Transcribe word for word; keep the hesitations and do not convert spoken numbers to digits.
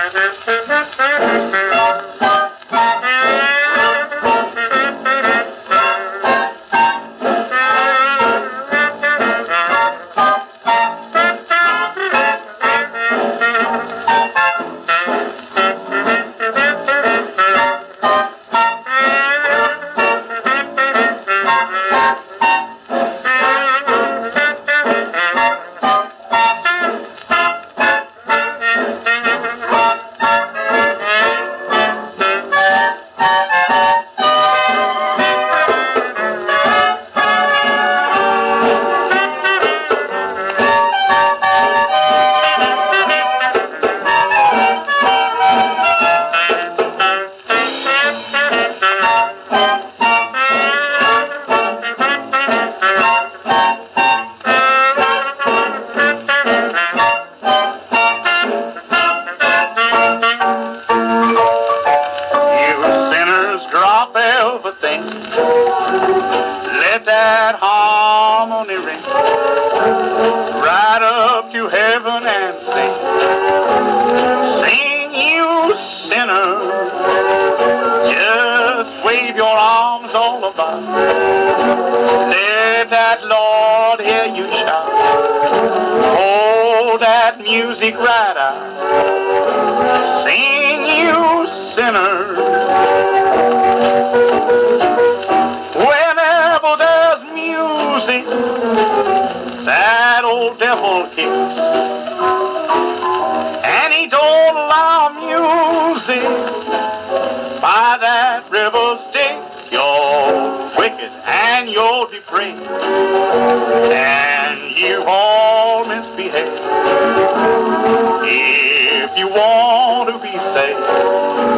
Let that harmony ring right up to heaven and sing. Sing, you sinner, just wave your arms all about. Let that Lord hear you shout. Hold that music right out. Sing, you sinner. Whenever there's music, that old devil kicks, and he don't allow music by that river Styx. You're wicked and you're depraved, and you all misbehave. If you want to be saved,